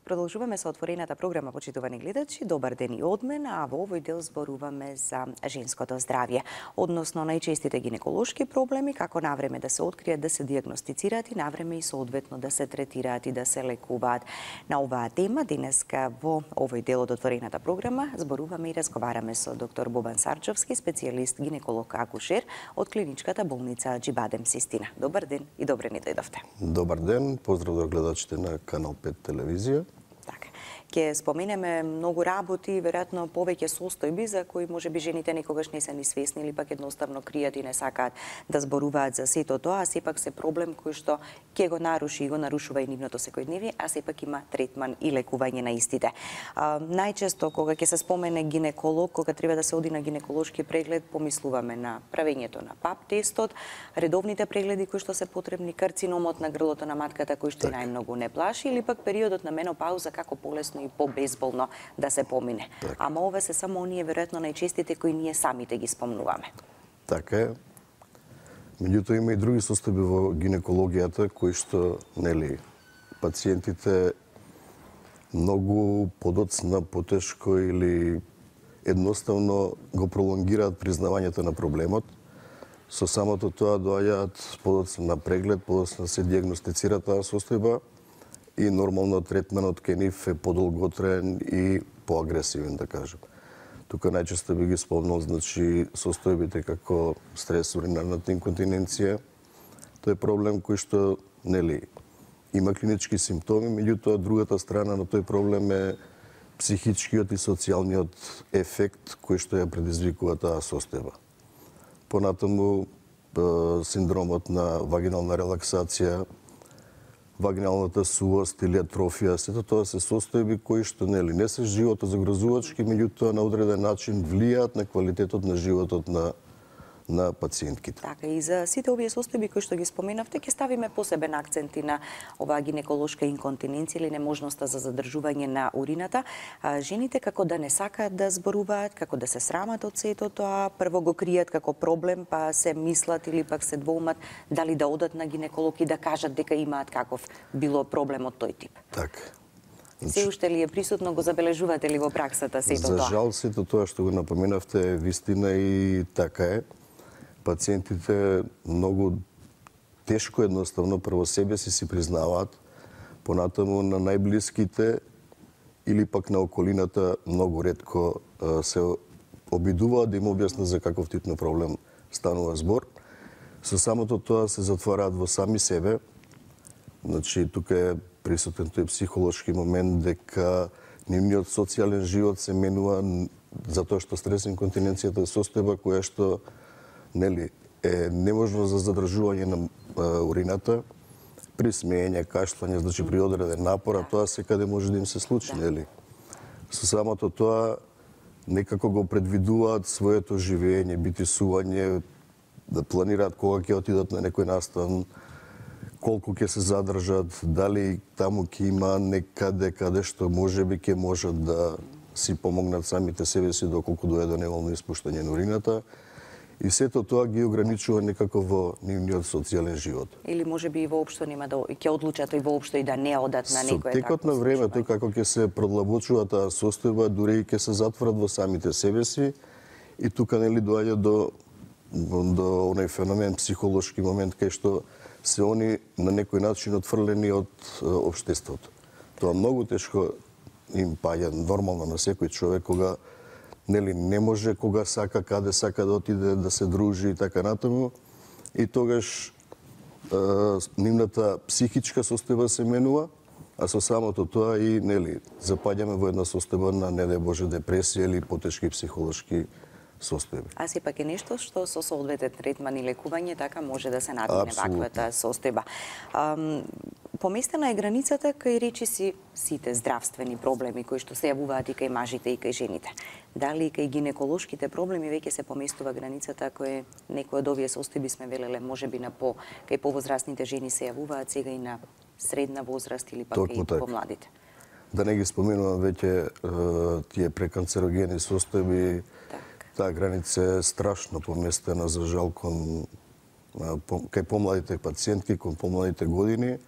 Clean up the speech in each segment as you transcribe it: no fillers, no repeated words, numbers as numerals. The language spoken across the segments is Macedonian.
Продолжуваме со отворената програма, почитувани гледачи. Добар ден и од мен, а во овој дел зборуваме за женското здравје, односно најчестите гинеколошки проблеми, како навреме да се откријат, да се дијагностицираат и навреме и соодветно да се третираат и да се лекуваат. На оваа тема денеска во овој дел од отворената програма зборуваме и разговараме со доктор Бобан Сарчовски, специјалист гинеколог акушер од клиничката болница Аџибадем Систина. Добар ден и добре ни дојдовте. Добар ден, поздрав до гледачите на Канал 5 телевизија. Ќе споменеме многу работи, веројатно повеќе состојби за кои можеби жените некогаш не се ни свесни или пак едноставно кријат и не сакаат да зборуваат за сето тоа, а сепак се проблем кој што ќе го наруши и го нарушува и нивното секојдневие, а сепак има третман и лекување на истите. Најчесто кога ќе се спомене гинеколог, кога треба да се оди на гинеколошки преглед, помислуваме на правењето на пап тестот, редовните прегледи кои што се потребни, карциномот на грлото на матката кој што најмногу не плаши или пак периодот на менопауза како полесно и побезболно да се помине. Ама ова се само оние веројатно најчестите кои ние самите ги спомнуваме. Така е. Меѓутоа има и други состојби во гинекологијата кои што, нели, пациентите многу подоцна, потешко или едноставно го пролонгираат признавањето на проблемот. Со самото тоа доаѓаат подоцна на преглед, подоцна се дијагностицира таа состојба и нормално третманот кај нив е подолготраен и поагресивен, да кажем. Тука најчесто би ги спомнал, значи, состојбите како стрес, уринарната инконтиненција. Тој е проблем кој што, нели, има клинички симптоми, меѓутоа другата страна на тој проблем е психичкиот и социјалниот ефект кој што ја предизвикува таа состојба. Понатаму синдромот на вагинална релаксација, вагиналната сувост или атрофија, сето тоа се состојби кои што не се животозагрозувачки, меѓутоа на одреден начин влијаат на квалитетот на животот на пациентките. Така, и за сите овие состојби кои што ги споменавте, ќе ставиме посебен акцент и на оваа гинеколошка инконтиненција или неможноста за задржување на урината. Жените како да не сакаат да зборуваат, како да се срамат од сето тоа, прво го кријат како проблем, па се мислат или пак се двоумат дали да одат на гинеколог и да кажат дека имаат каков било проблем од тој тип. Така. Се уште ли е присутно, го забележувате ли во праксата сето тоа? За жал, сето тоа што го напоменавте е вистина и така е. Пациентите многу тешко едноставно прво себе си признаваат, понатаму на најблиските или пак на околината многу ретко се обидуваат да им објаснат за каков тип на проблем станува збор. Со самото тоа се затвораат во сами себе. Значи, тука е присутен тој психолошки момент дека нивниот социјален живот се менува затоа што стрес инконтиненцијата е состојба која што нели е неможно за задржување на урината при смеење, кашлање, значи при одреден напор, а тоа секаде може да им се случи, нели? Со самото тоа некако го предвидуваат своето живење, битисување, да планираат кога ќе отидат на некој настан, колку ќе се задржат, дали таму ќе има некаде каде што можеби ќе можат да си помогнат самите себе си доколку дое до неволно испуштање на урината. И сето тоа ги ограничува некако во нивниот социјален живот. Или можеби и воопшто нема да ќе одлучат и воопшто и да не одат на некој такво. Со текот на времето како ќе се продлабочува таа состојба, дури и ќе се затворат во самите себе си и тука нели доаѓа до оној феномен, психолошки момент кај што се они на некој начин отфрлени од општеството. Тоа многу тешко им паѓа нормално на секој човек кога не може кога сака, каде сака да отиде, да се дружи и така натаму. И тогаш нивната психичка состојба се менува, а со самото тоа и запаѓаме во една состојба на, не дај Боже, депресија или потешки психолошки состојби. А сепак е нешто што со соодветен третман и лекување така може да се надмине ваквата состојба. Поместена е границата кај речиси сите здравствени проблеми кои што се јавуваат и кај мажите и кај жените. Дали и кај гинеколошките проблеми веќе се поместува границата кој некои од овие состојби сме велеле можеби кај повозрастните жени се јавуваат сега и на средна возраст или пак и помладите. Да не ги споменувам веќе тие преканцерогени состојби. Таа граница е страшно поместена за жал кај помладите пациентки, кон помладите години.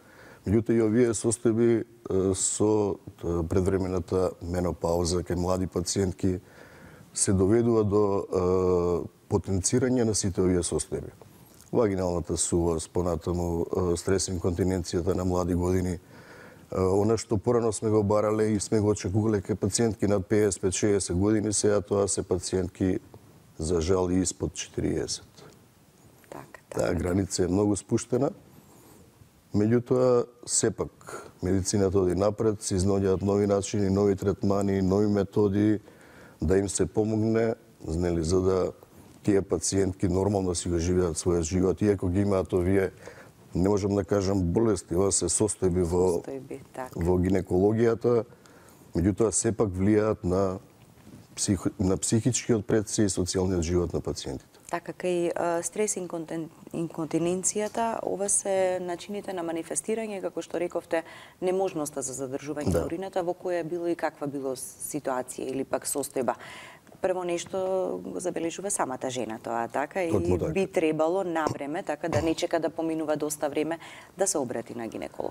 Меѓутоа и овие состојби со предвремената менопауза кај млади пациентки се доведува до потенцирање на сите овие состојби. Вагиналната сувост, понатаму стрес инконтиненцијата на млади години, она што порано сме го барале и сме го очекувале кај пациентки над 55-60 години, сега тоа се пациентки за жал и испод 40. Таа граница е многу спуштена. Меѓутоа, сепак, медицината оди напред, се изнаоѓаат нови начини, нови третмани, нови методи, да им се помогне, за да тие пациентки нормално си го живеат својот живот. Иако ги имаат овие, не можам да кажам болести, ова се состојби во гинекологијата, меѓутоа сепак влијаат на психичкиот предси и социјалниот живот на пациентите. Така, кај стрес инконтиненцијата, ова се начините на манифестирање, како што рековте, неможноста за задржување на урината, во која било и каква било ситуација или пак состојба. Прво нешто го забележува самата жена тоа, така, и би требало на време, така да не чека да поминува доста време, да се обрати на гинеколог.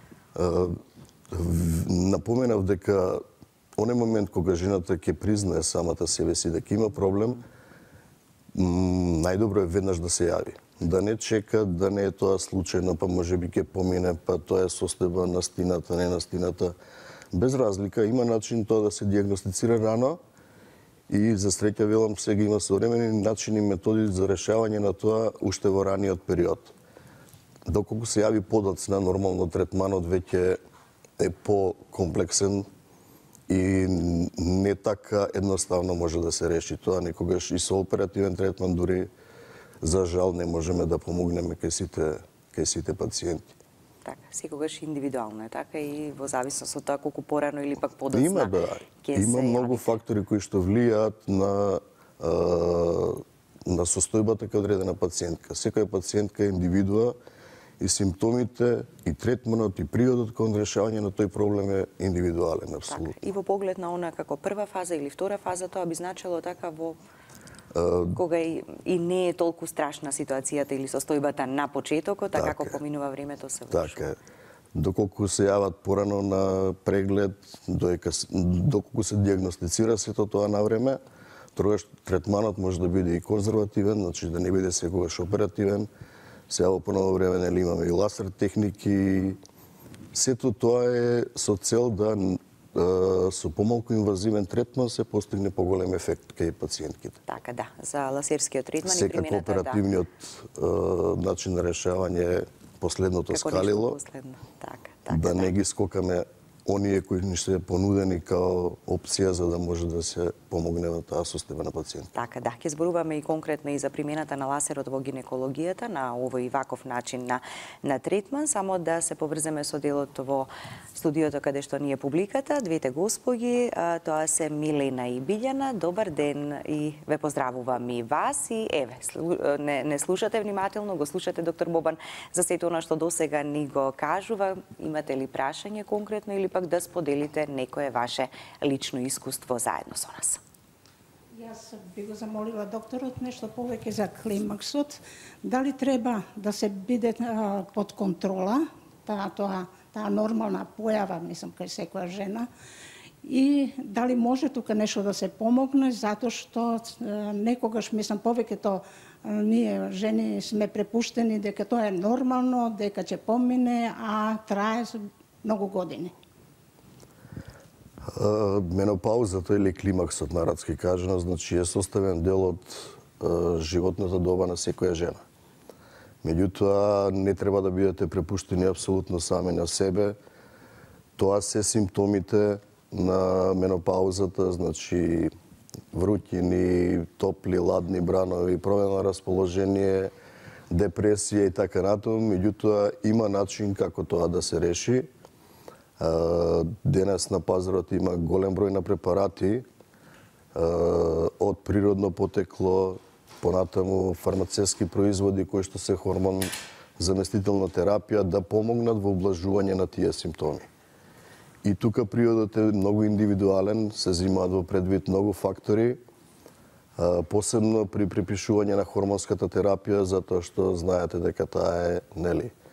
Напоменав дека оној момент кога жената ќе признае самата себе си дека има проблем, најдобро е веднаш да се јави. Да не чека, да не е тоа случајно, па можеби ќе помине, па тоа е состојба на стината, не на стината. Без разлика, има начин тоа да се диагностицира рано и за среќа велам сега има современи начини и методи за решавање на тоа уште во раниот период. Доколку се јави подоцна, нормално третманот веќе е по-комплексен и не така едноставно може да се реши тоа. Некогаш и со оперативен третман дури за жал не можеме да помогнеме кај сите пациенти. Така, секогаш индивидуално е така и во зависност од тоа колку порано или пак подоцна Има многу фактори кои што влијаат на состојбата кај одредена пациентка. Секоја пациентка е индивидуа и симптомите, и третманот, и периодот кон решавање на тој проблем е индивидуален, апсолутно. И во поглед на она како прва фаза или втора фаза, тоа би значило така во кога и не е толку страшна ситуацијата или состојбата на почетокот, а како поминува времето се влошува. Така е. Доколку се јават порано на преглед, доколку се диагностицира сето тоа на време, тогаш третманот може да биде и конзервативен, значи да не биде секогаш оперативен. Сега во поновно време нели имаме и лазер техники. Сето тоа е со цел да со помалку инвазивен третман се постигне поголем ефект кај пациентките. Така, да. За лазерскиот третман и секако оперативниот начин на решавање е последното скалило. Да не ги скокаме оние кои ни се понудени као опција за да може да се помогне на таа состојба на пациент. Така, да, ќе зборуваме и конкретно и за примената на лазерот во гинекологијата, на овој ваков начин на третман, само да се поврземе со делот во студиото каде што ни е публиката, двете господи, тоа се Милена и Билјана. Добар ден и ве поздравувам и вас и еве, не слушате внимателно, го слушате доктор Бобан за сето она што досега ни го кажува. Имате ли прашање конкретно или пак да споделите некое ваше лично искуство заедно со нас? Јас би го замолила докторот нешто повеќе за климаксот. Дали треба да се биде под контрола, таа нормална појава, мислам, кај секоја жена, и дали може тука нешто да се помогне, затоа што некогаш, мислам, повеќето ние жени сме препуштени дека тоа е нормално, дека ќе помине, а трае многу години. Менопаузата или климаксот, народски кажано, значи е составен дел од животната доба на секоја жена. Меѓутоа, не треба да бидете препуштени апсолутно сами на себе. Тоа се симптомите на менопаузата, значи вруќини, топли, ладни бранови, промена на расположение, депресија и така натаму. Меѓутоа, има начин како тоа да се реши. Денес на пазарот има голем број на препарати од природно потекло, понатаму фармацевски производи кои што се хормон заместителна терапија да помогнат во облажување на тие симптоми. И тука приодот е многу индивидуален, се земаат во предвид многу фактори, посебно при припишување на хормонската терапија, затоа што знаете дека таа е, нели,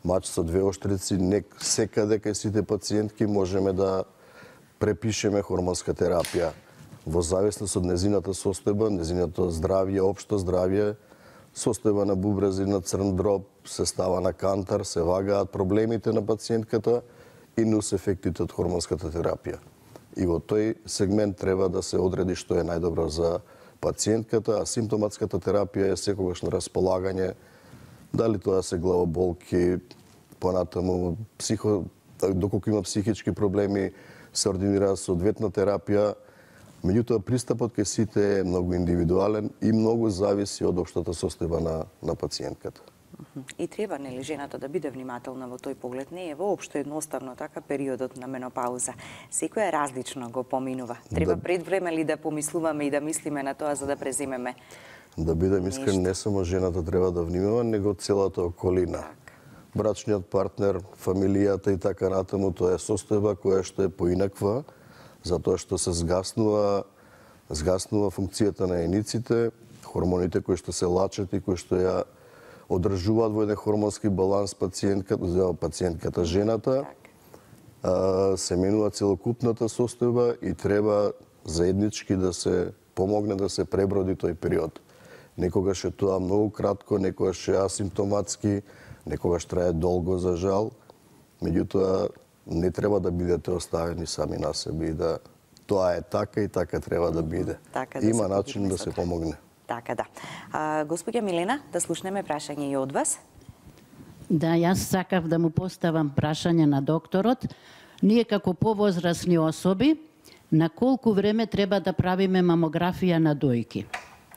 мач со двеоштрици, секаде кај сите пациентки можеме да препишеме хормонска терапија во зависност од незината состојба, незиното здравје, општо здравје, состојба на бубрези, на црн дроб, се става на кантар, се вагаат проблемите на пациентката и нус ефектите од хормонската терапија. И во тој сегмент треба да се одреди што е најдобро за пациентката, а симптоматската терапија е секогаш на располагање, дали тоа се главоболки, понатаму доколку има психички проблеми, се ординира соодветна терапија. Меѓутоа, пристапот кај сите е многу индивидуален и многу зависи од општата состојба на пациентката. И треба, нели, жената да биде внимателна во тој поглед. Не е воопшто едноставно така периодот на менопауза. Секоја различно го поминува. Треба пред време ли да помислуваме и да мислиме на тоа за да преземеме? Да бидем искрен, не само жената треба да внимава, него целата околина. Брачниот партнер, фамилијата и така натаму, тоа е состојба која што е поинаква, затоа што се згаснува функцијата на ениците, хормоните кои што се лачат и кои што ја одржуваат во еден хормонски баланс пациентката, жената, се менува целокупната состојба и треба заеднички да се помогне да се преброди тој период. Некогаш е тоа многу кратко, некогаш е асимптоматски, некогаш трае долго за жал, меѓутоа не треба да бидете оставени сами на себе и да тоа е така и така треба да биде. Така, да има начин да се помогне. Така да. Господја Милена, да слушнеме прашање и од вас. Да, јас сакав да му поставам прашање на докторот. Ние како повозрасни особи, на колку време треба да правиме мамографија на дојки?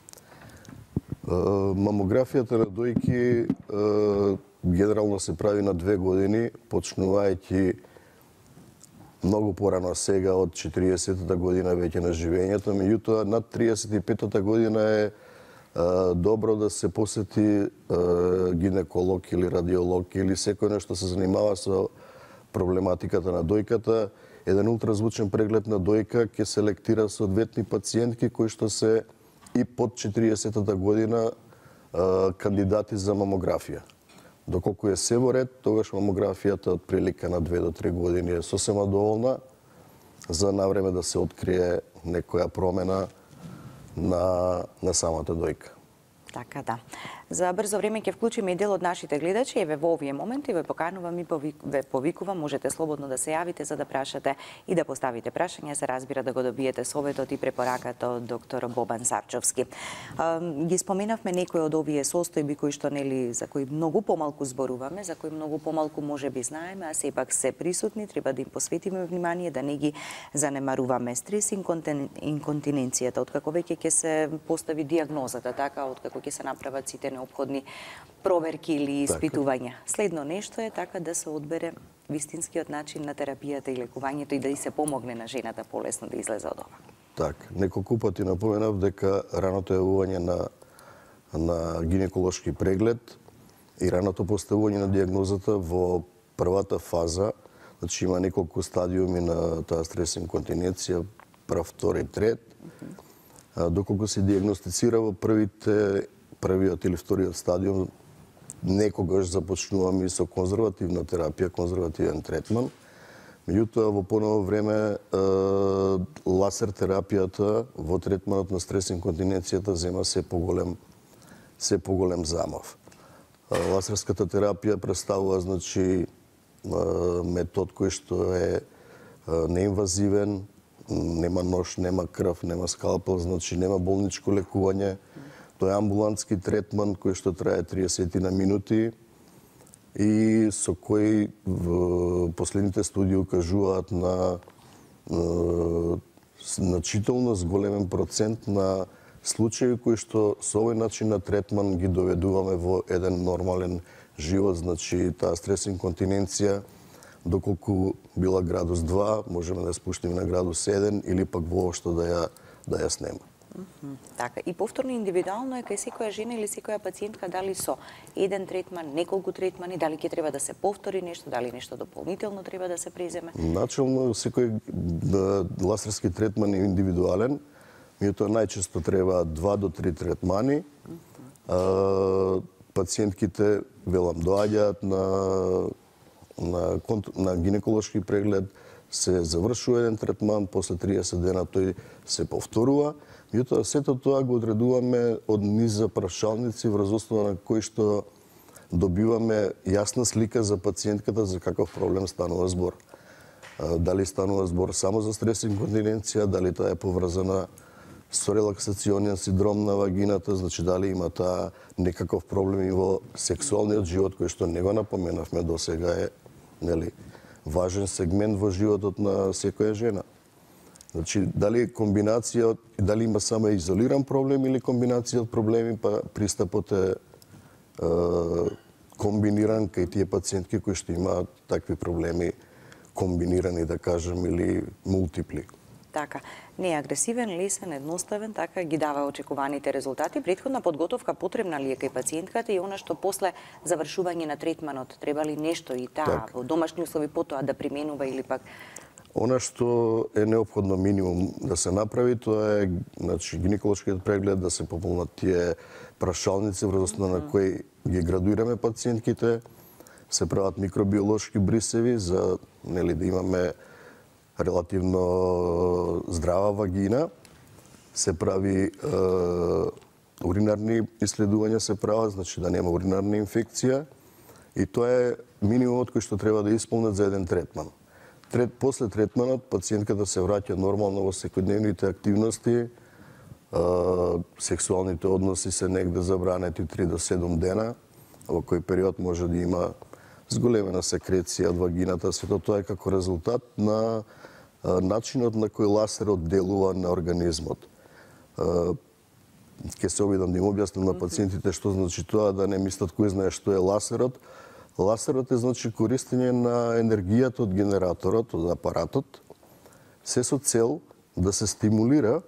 Мамографијата на дојки генерално се прави на 2 години, почнувајќи многу порано сега од 40-та година веќе на живењето, меѓутоа над 35-та година е добро да се посети гинеколог или радиолог или секој нешто се занимава со проблематиката на дојката. Еден ултразвучен преглед на дојка ќе селектира соодветни пациентки кои што се и под 40-та година кандидати за мамографија. Доколку е се во ред, тогаш мамографијата од прилика на 2 до 3 години е сосема доволна за навреме да се открие некоја промена на самата дојка. Така да. За брзо време ќе вклучиме и дел од нашите гледачи. Еве во овие моменти ве поканувам и ве повикувам, можете слободно да се јавите за да прашате и да поставите прашања, се разбира да го добиете советот и препораката од доктор Бобан Сарчовски. Ги споменавме некои од овие состојби кои што нели за кои многу помалку зборуваме, за кои многу помалку можеби знаеме, а сепак се присутни, треба да им посветиме внимание, да не ги занемаруваме. Стрес, инконтиненцијата, откако веќе ќе се постави диагнозата, така, откако ќе се направат сите неопходни проверки или испитувања. Следно нешто е така да се одбере вистинскиот начин на терапијата и лекувањето и да и се помогне на жената полесно да излезе од ова. Така, неколку пати напоменав дека раното јавување на гинеколошки преглед и раното поставување на диагнозата во првата фаза, значи има неколку стадиуми на таа стрес инконтиненција, прв, втори, трет. Доколку се диагностицира во првиот или вториот стадиум, некогаш започнуваме и со конзервативна терапија, конзервативен третман. Меѓутоа, во поново време, лазер терапијата во третманот на стрес инконтиненцијата зема се поголем замав. Лазерската терапија представува, значи, метод кој што е неинвазивен, нема нож, нема крв, нема скалпел, значи нема болничко лекување. Тоа е амбулантски третман кој што трае 30 на минути и со кој последните студии укажуваат на значително зголемен процент на случаи кои што со овој начин на третман ги доведуваме во еден нормален живот, значи таа стрес инконтиненција доколку била градус 2, можеме да ја спуштиме на градус 1 или пак воопшто да ја снема. Така, и повторно индивидуално е кај секоја жена или секоја пациентка дали со еден третман, неколку третмани, дали ќе треба да се повтори нешто, дали нешто дополнително треба да се преземе? Начелно секој лазерски третман е индивидуален, меѓутоа најчесто треба 2 до 3 третмани. пациентките, велам, доаѓаат на гинеколошки преглед, се завршува еден третман, после 30 дена тој се повторува. Меѓутоа, сето тоа го одредуваме од низ за прашалници врз основа на кои што добиваме јасна слика за пациентката за каков проблем станува збор. Дали станува збор само за стрес инконтиненција, дали таа е поврзана со релаксационен синдром на вагината, значи дали има таа некаков проблем и во сексуалниот живот, кој што не го напоменавме досега е, нели, важен сегмент во животот на секоја жена. Значи, дали е комбинација, дали има само изолиран проблем или комбинација од проблеми, па пристапот е комбиниран кај тие пациентки кои што имаат такви проблеми комбинирани, да кажем, или мултипли. Така, не е агресивен, лесен, едноставен, така ги дава очекуваните резултати. Претходна подготовка потребна ли е кај пациентката и она што после завршување на третманот, треба ли нешто и таа во домашни услови потоа да применува или пак? Она што е неопходно минимум да се направи, тоа е, значи, гинеколошкиот преглед, да се пополнат тие прашалници врз основа на кои ги градуираме пациентките, се прават микробиолошки брисеви за, нели, да имаме релативно здрава вагина, се прави уринарни исследувања се прават, значи да нема уринарна инфекција, и тоа е минимумот кој што треба да исполнат за еден третман. После третманот пациентката се враќа нормално во секојдневните активности, сексуалните односи се негде забранети 3 до 7 дена, во кој период може да има зголемена секреција од вагината. Сето тоа е како резултат на начинот на кој ласерот делува на организмот. Ке се обидам да им објаснам на пациентите што значи тоа, да не мислат кој знае што е ласерот. Ласерот е, значи, користење на енергијата од генераторот, од апаратот, се со цел да се стимулира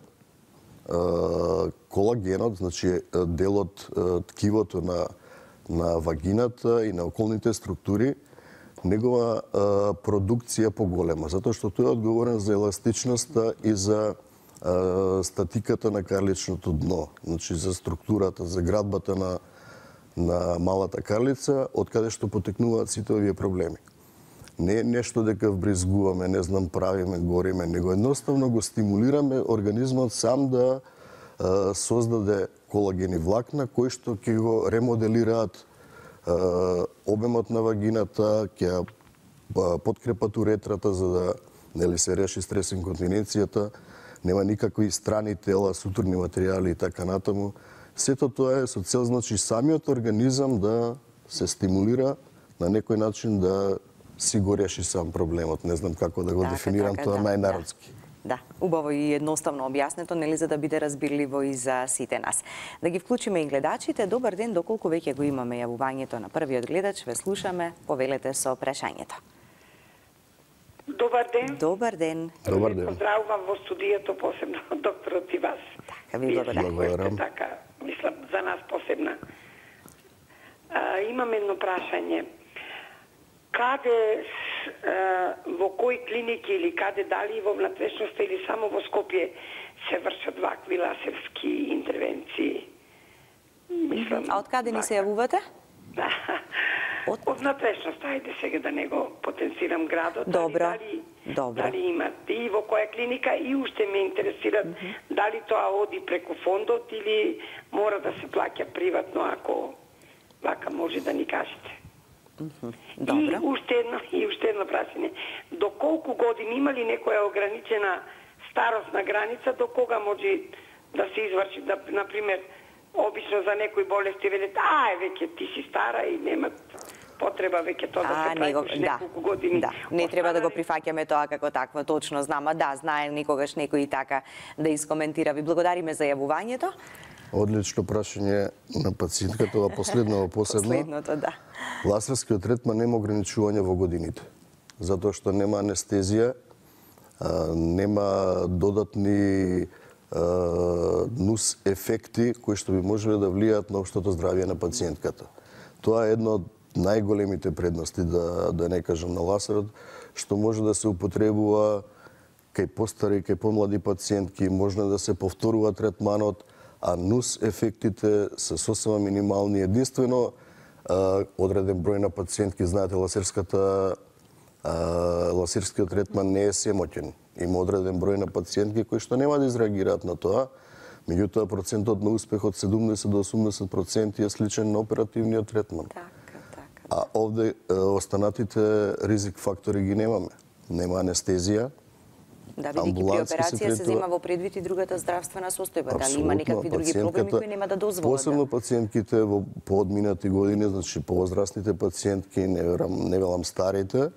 колагенот, значи делот, ткивото на вагината и на околните структури, негова продукција поголема, затоа што тој е одговорен за еластичноста и за статиката на карличното дно, значи за структурата, за градбата на малата карлица, од каде што потекнуваат сите овие проблеми. Не е нешто дека вбризгуваме, не знам, правиме, гориме, него едноставно го стимулираме организмот сам да создаде колагени влакна кои што ќе го ремоделираат обемот на вагината, ќе подкрепат уретрата за да, нели, се реши стрес инконтиненцијата, нема никакви страни тела, сутурни материјали и така натаму. Сето тоа е со цел, значи, самиот организам да се стимулира на некој начин да си го реши сам проблемот. Не знам како да го дефинирам тоа најнародски. Да, убаво и едноставно објаснето, нели, за да биде разбирливо и за сите нас. Да ги вклучиме и гледачите. Добар ден, доколку веќе го имаме јавувањето на првиот гледач, ве слушаме, повелете со прашањето. Добар ден. Добар ден. Добар ден. Поздравувам во студијето, посебно докторот и вас. Така, ви благодарам. Така, мислам, за нас посебна. Имам едно прашање. Каде, во кои клиники или каде, дали во внатрешноста или само во Скопје се вршат вакви ласерски интервенции? Мислам, а од каде ни се јавувате? Од внатрешноста, ајде сега да не го потенцирам градот. Добро. Дали имат и во која клиника, и уште ме интересира дали тоа оди преку фондот или мора да се плаќа приватно, ако вака може да ни кажете. Добро. И уште едно прашање. До колку години, има ли некоја ограничена старосна граница до кога може да се изврши, да, например, обично за некои болести велат, веќе ти си стара и нема потреба веќе тоа да се прави неколку години. Да, не треба да го прифаќаме тоа како такво, точно знам, да, знае никогаш некој и така да искоментира. Ви благодариме за јавувањето. Одлично прашање на пациентката, ова последно посебно. Последното, да. Ласерскиот третман нема ограничување во годините, затоа што нема анестезија, нема додатни нус ефекти кои што би можеле да влијаат на општото здравје на пациентката. Тоа е едно од најголемите предности, да не кажам, на ласерот, што може да се употребува кај постари, кај помлади пациентки, може да се повторува третманот, а нус ефектите се сосема минимални. Единствено, одреден број на пациентки, знаете, лазерскиот третман не е семоќен. Има одреден број на пациентки кои што нема да изреагираат на тоа, меѓутоа процентот на успех од 70 до 80% е сличен на оперативниот третман. А овде останатите ризик фактори ги немаме. Нема анестезија. Да, бидејќи при операција се зема во предвид и другата здравствена состојба. Дали има некакви други проблеми кои нема да дозволат? Посебно пациентките во поодминати години, значи повозрастните пациентки, не велам старите,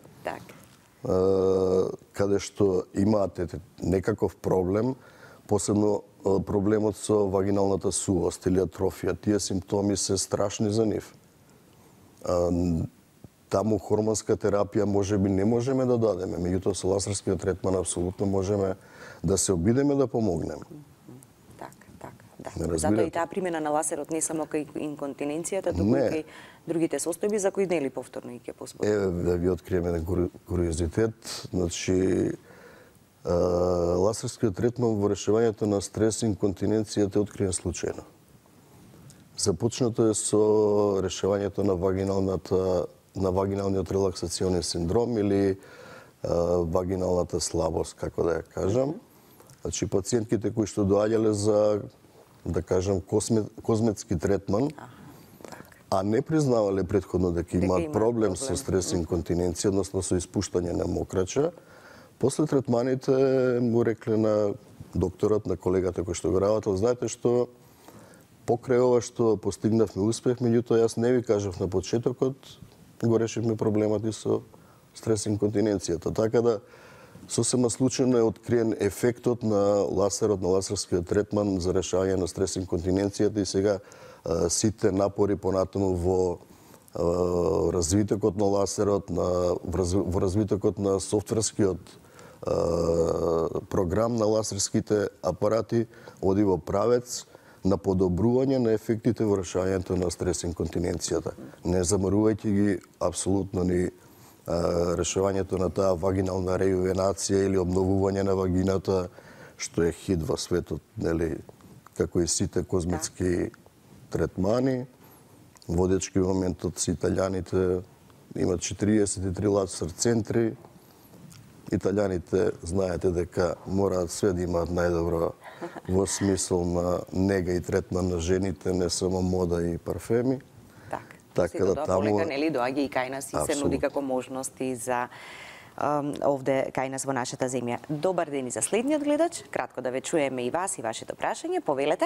каде што имаат некаков проблем, посебно проблемот со вагиналната сувост или атрофија, тие симптоми се страшни за нив. Таму хормонска терапија можеби не можеме да дадеме, меѓутоа со лазерскиот третман апсолутно можеме да се обидеме да помогнеме. Да. Затоа и таа примена на лазерот не само кај инконтиненцијата, туку и кај другите состојби за кои нели повторно и ќе поспорим. Да ви откриеме еден куриозитет, значи лазерскиот третман во решавањето на стрес и инконтиненцијата е откриен случајно. Започнато е со решавањето на вагиналниот релаксационен синдром или вагиналната слабост, како да ја кажам. Значи пациентките кои што доаѓале за, да кажам, козметски третман, а не признавале претходно дека имаат проблем со стрес и инконтиненција, односно со испуштање на мокрача, после третманите му рекле на докторот, на колегата кој што го работел, знаете што, покрај ова што постигнавме успех, меѓутоа јас не ви кажав на почетокот, го решивме проблемот и со стрес и инконтиненцијата. Така да, сосема случајно е откриен ефектот на лазерот, на лазерскиот третман за решавање на стрес и инконтиненцијата и сега сите напори понатаму во развитокот на лазерот, во развитокот на софтверскиот програм на лазерските апарати оди во правец на подобрување на ефектите во решавањето на стрес и инконтиненцијата. Не замарувајќи ги апсолутно ни решавањето на таа вагинална рејувенација или обновување на вагината, што е хит во светот, нели, како и сите козметски третмани. Водечки во моментот се италијаните имат 43 лазер центри. Италијаните знаете дека мораат све да имаат најдобро во смисол на нега и третман на жените, не само мода и парфеми. Така да таму полека нели доаѓа и кај нас и се нуди како можности за овде кај нас во нашата земја. Добар ден и за следниот гледач. Кратко да ве чуеме и вас и вашето прашање. Повелете.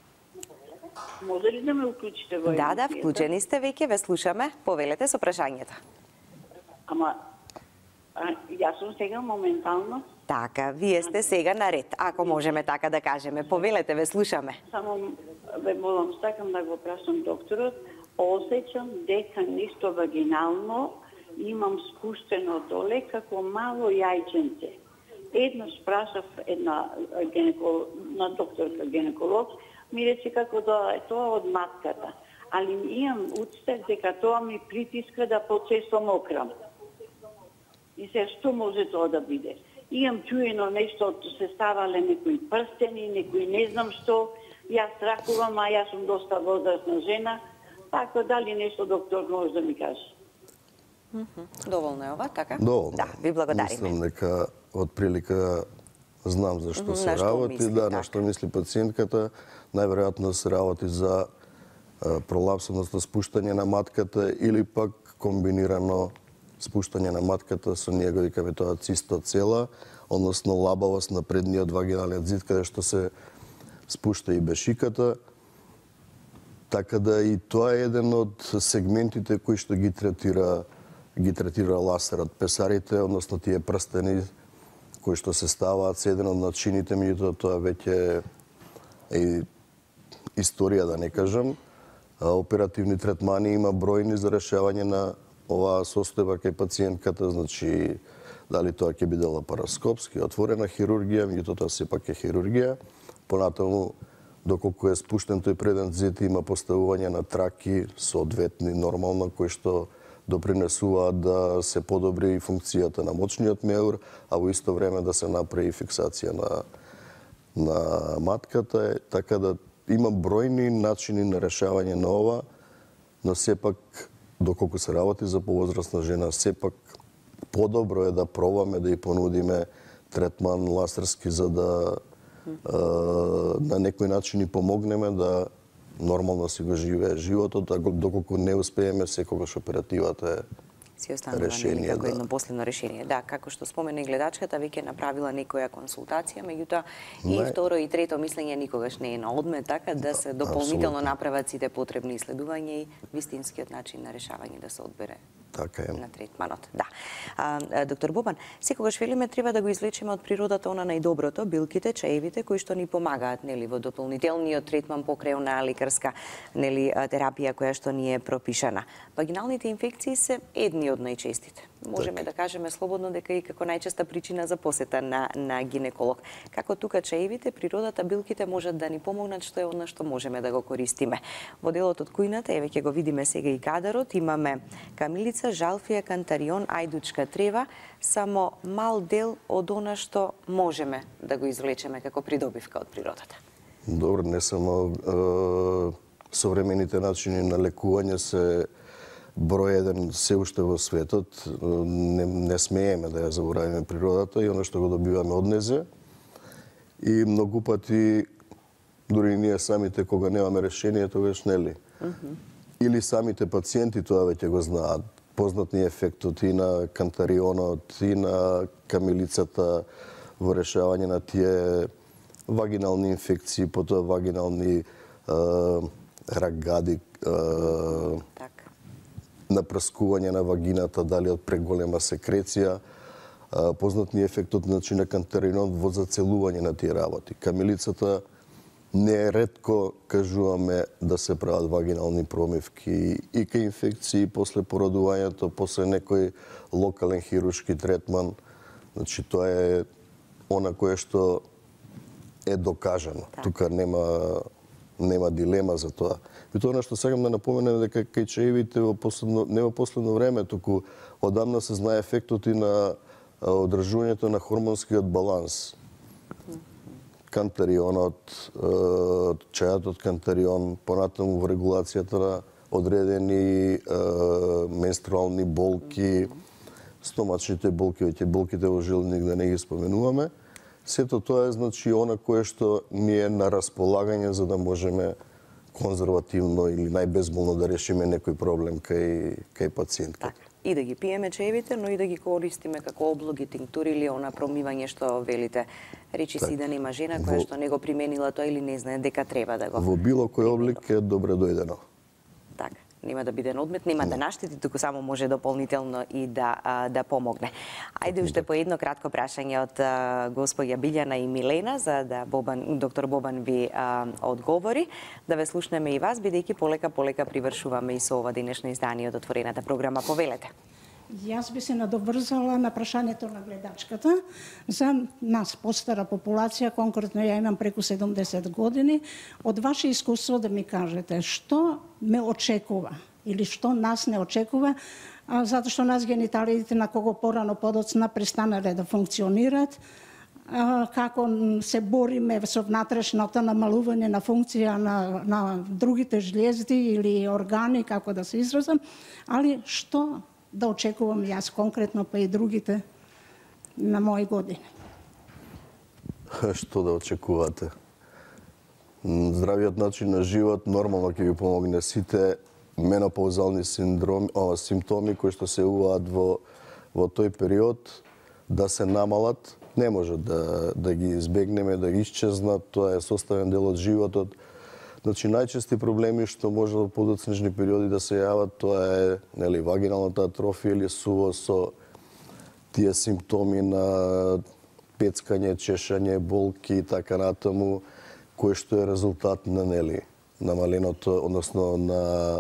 Може ли да ме уклучите во емисијата? Да, вклучени сте веќе, ве слушаме. Повелете со прашањето. Ама јас сум сега моментално. Така, вие сте сега на ред, ако можеме така да кажеме. Повелете, ве слушаме. Само ве молам, сакам да го прашам докторот. Осеќам дека нешто вагинално имам спуштено доле како мало јајченце. Еднаш прашав една на докторка гинеколог, ми рече како да е тоа од матката. Али имам утстав дека тоа ми притиска да почесто мокрам. И се што може тоа да биде? Имам чуено нешто, се ставале некои прстени, некои не знам што. Јас ракувам, а јас сум доста возрастна жена. Така, дали нешто доктор може да ми каже? Доволно е ова, така? Доволно. Да, ви благодариме. Мислам дека од прилика знам за што се работи, на што мисли пациентката. Најверојатно се работи за пролапсивност, спуштање на матката или пак комбинирано спуштање на матката со него, викаме тоа цистоцела, односно лабавост на предниот вагиналниот зид, каде што се спушта и бешиката. Така да и тоа е еден од сегментите кои што ги третира лазерот. Песарите, односно тие прстени кои што се ставаат, се еден од начините, меѓутоа тоа веќе е историја, да не кажам. Оперативни третмани има бројни за решавање на оваа состојба кај пациентката, значи дали тоа ќе биде лапароскопски, отворена хирургија, меѓутоа тоа сепак е хирургија. Понатаму, доколку е спуштен тој преден зид, има поставување на траки соодветни нормално, кои што допринесуваат да се подобри функцијата на мочниот меур, а во исто време да се направи фиксација на матката. Така да има бројни начини на решавање на ова, но сепак, доколку се работи за повозрастна жена, сепак подобро е да пробаме да ја понудиме третман лазерски, за да на некој начин и помогнеме да нормално си го живее животот, а доколку не успееме, секогаш оперативата е си останува како едно последно решение. Да, како што спомена и гледачката, веќе направила некоја консултација, меѓутоа и второ и трето мислење никогаш не е на одмет, така да се дополнително направат сите потребни исследувања и вистинскиот начин на решавање да се одбере на третманот. Да. Доктор Бобан, секогаш велиме треба да го извлечеме од природата она најдоброто, билките, чаевите кои што ни помагаат нели во дополнителниот третман покрај онаа лекарска нели терапија која што ни е пропишана. Вагиналните инфекции се едни од најчестите. Можеме да кажеме слободно дека и како најчеста причина за посета на гинеколог. Како тука чаевите, природата, билките можат да ни помогнат, што е она што можеме да го користиме. Во делот од кујната, еве ќе го видиме сега и кадарот, имаме камилица, жалфија, кантарион, ајдучка трева, само мал дел од она што можеме да го извлечеме како придобивка од природата. Добро, не само современите начини на лекување се број еден се уште во светот. Не смееме да ја заборавиме природата и оно што го добиваме од незе. И многу пати, дури ние самите, кога немаме решение, тогаш нели. Или самите пациенти тоа веќе го знаат. Познат ни ефектот и на кантарионот, и на камилицата во решавање на тие вагинални инфекции, потоа вагинални рагади, напрскување на вагината, дали од преголема секреција. Познат ни ефектот на кантаринот во зацелување на тие работи. Камилицата не е ретко, кажуваме, да се прават вагинални промивки и кај инфекции после породувањето, после некој локален хируршки третман. Значи, тоа е она кое што е докажано. Тука нема дилема за тоа. И тоа што сакам да напоменем дека кај чаевите не во последно време, туку одамна се знае ефектот и на одржувањето на хормонскиот баланс. Кантарионот, чајот од кантарион, понатаму во регулацијата на одредени менструални болки, стомачните болки, болките во желудник да не ги споменуваме. Сето тоа е значи она кое што ни е на располагање за да можеме конзервативно или најбезболно да решиме некој проблем кај пациентката. И да ги пиеме чаевите, но и да ги користиме како облоги, тинктури или она промивање што велите. Речи си да нема жена која што не го применила тоа или не знае дека треба да го. Во било кој облик е добре дојдено. Така. Нема да биде одмет, нема да наштети, туку само може дополнително и да помогне. Ајде уште по едно кратко прашање од господја Билјана и Милена, за да доктор Бобан ви одговори. Да ве слушнеме и вас, бидејќи полека привршуваме и со ова денешно издание од отворената програма. Повелете. Јас би се надоврзала на прашањето на гледачката. За нас, постара популација, конкретно ја имам преку 70 години, од ваше искуство да ми кажете што ме очекува или што нас не очекува, затоа што нас гениталиите на кого порано подоцна престанале да функционираат, како се бориме со внатрешното намалување на функција на другите жлезди или органи, како да се изразам, али што да очекувам јас конкретно, па и другите на мои години. Што да очекувате? Здравиот начин на живот нормално ќе ви помогне. Сите менопаузални симптоми кои што се јавуваат во тој период да се намалат, не може да ги избегнеме, да ги исчезнат, тоа е составен дел од животот. Значи, најчести проблеми што може во подоцнежни периоди да се јават, тоа е нели вагиналната атрофија или суво со тие симптоми на пецкање, чешање, болки и така натаму, кој што е резултат на нели намаленото, односно на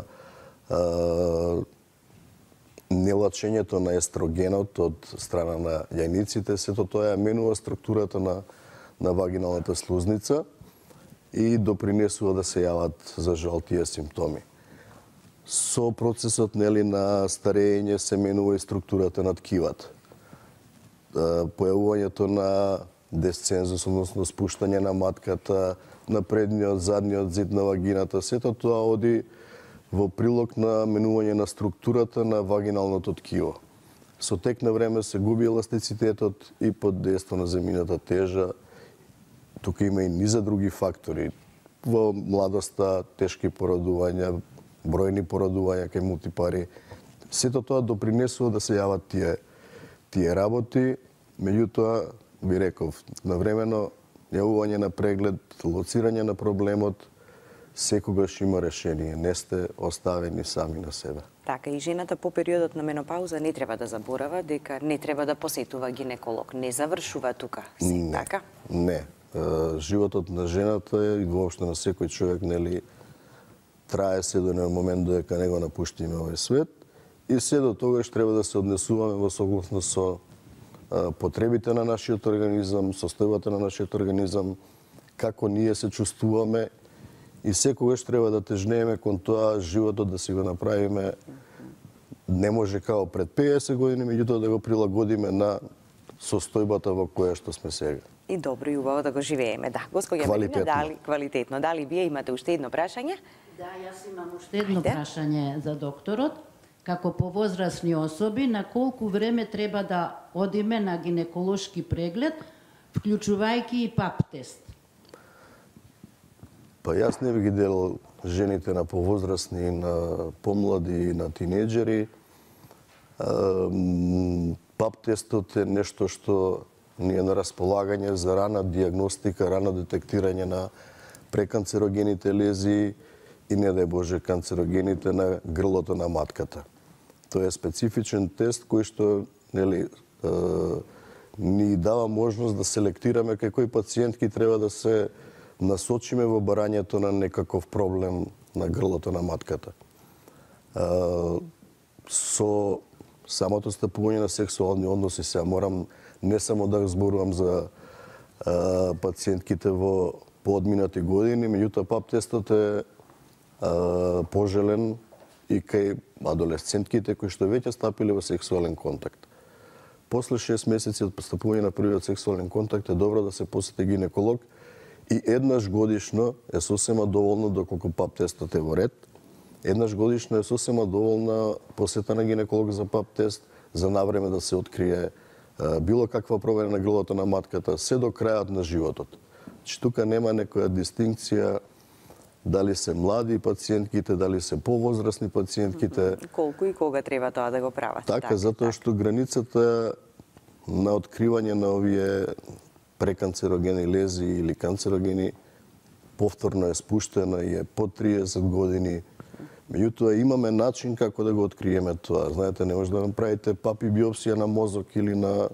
нелачењето на естрогенот од страна на јајниците. Сето тоа ја менува структурата на вагиналната слузница и допринесува да се јават за жал тие симптоми. Со процесот нели на старење се менува и структурата на ткивата. Појавувањето на десцензус, односно спуштање на матката, на предниот, задниот зид на вагината. Сето тоа оди во прилог на менување на структурата на вагиналното ткиво. Со тек на време се губи еластицитетот и под дејство на земјината тежа. Тука има и низа други фактори. Во младоста, тешки породувања, бројни породувања кај мултипари. Сето тоа допринесува да се јават тие работи. Меѓутоа, ви реков, навремено јавување на преглед, лоцирање на проблемот, секогаш има решение. Не сте оставени сами на себе. Така, и жената по периодот на менопауза не треба да заборава дека не треба да посетува гинеколог. Не завршува тука, така? Не. Животот на жената и воопшто на секој човек, нели, трае се до момент додека не го напуштиме овој свет и се до тогаш треба да се однесуваме во согласно со потребите на нашиот организам, состојбата на нашиот организам, како ние се чувствуваме и секогаш треба да тежнееме кон тоа животот да си го направиме. Не може као пред 50 години, меѓутоа да го прилагодиме на состојбата во која што сме сега. И добро и убаво да го живееме. Да, госпоѓа Марина, квалитетно. Дали вие имате уште едно прашање? Да, јас имам уште едно прашање за докторот. Како повозрасни особи, на колку време треба да одиме на гинеколошки преглед, вклучувајќи и ПАП тест? Па јас не би ги делал жените на повозрасни, на помлади, на тинеџери. ПАП тестот е нешто што ни е на располагање за рана диагностика, рано детектирање на преканцерогените лезии и, не дај Боже, канцерогените на грлото на матката. Тоа е специфичен тест кој што, нели, ни дава можност да селектираме кај кои пациентки треба да се насочиме во барањето на некаков проблем на грлото на матката. Со самото стапување на сексуални односи, сега морам не само да зборувам за пациентките во поодминати години, меѓутоа ПАП тестот е пожелен и кај адолесцентките кои што веќе стапиле во сексуален контакт. После 6 месеци од постапување на првиот сексуален контакт е добро да се посети гинеколог и еднаш годишно е сосема доволно, доколку ПАП тестот е во ред, еднаш годишно е сосема доволна посета на гинеколог за ПАП тест, за навреме да се открие било каква промена на грлото на матката, се до крајот на животот. Че тука нема некоја дистинкција дали се млади пациентките, дали се повозрасни пациентките. Колку и кога треба тоа да го прават. Така, затоа што границата на откривање на овие преканцерогени лезии или канцерогени повторно е спуштена и е под 30 години. Меѓутоа имаме начин како да го откриеме тоа. Знаете, не може да направите папи биопсија на мозок или на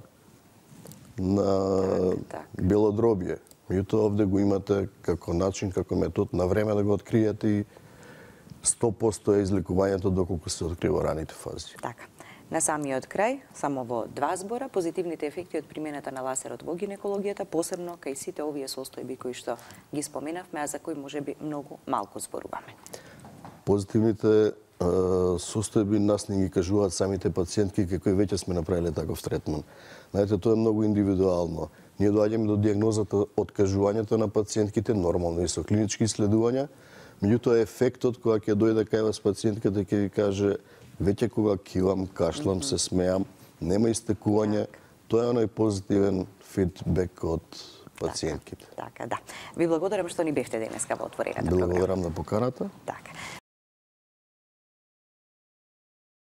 белодробје. Меѓутоа овде го имате како начин, како метод на време да го откриете и 100% е излекувањето доколку се открива раните фази. Така. На самиот крај, само во 2 збора, позитивните ефекти од примената на ласерот во гинекологијата, посебно кај сите овие состојби кои што ги споменавме, а за кои можеби многу малку зборуваме. Позитивните состојби нас не ги кажуваат самите пациентки кај кои веќе сме направиле таков третман. Знаете, тоа е многу индивидуално. Ние доаѓаме до диагнозата од кажувањето на пациентките, нормално и со клинички исследувања, меѓутоа ефектот кога ќе дојде кај вас пациентката ќе ви каже веќе кога кивам, кашлам, се смеам, нема истекување, тоа е оној позитивен фидбек од пациентките. Така, да. Ви благодарам што ни бевте денеска во отворената програма. Благодарам на поканата. Така.